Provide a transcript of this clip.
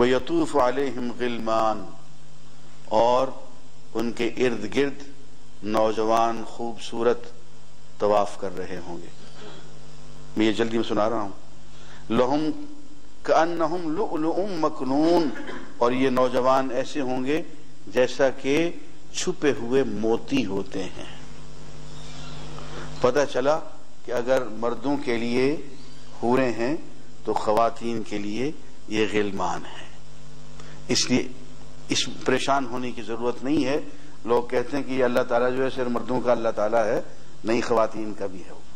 व यतूफ़ अलैहिम गिलमान, और उनके इर्द गिर्द नौजवान खूबसूरत तवाफ कर रहे होंगे। मैं ये जल्दी में सुना रहा हूं। लहुम कअन्नहुम लुअलुउम मकनून, और ये नौजवान ऐसे होंगे जैसा कि छुपे हुए मोती होते हैं। पता चला कि अगर मर्दों के लिए हूरे हैं तो ख्वातीन के लिए ये गिलमान है। इसलिए इस परेशान होने की जरूरत नहीं है। लोग कहते हैं कि अल्लाह ताला जो है सिर्फ मर्दों का अल्लाह ताला है, नहीं ख्वातीन का भी है।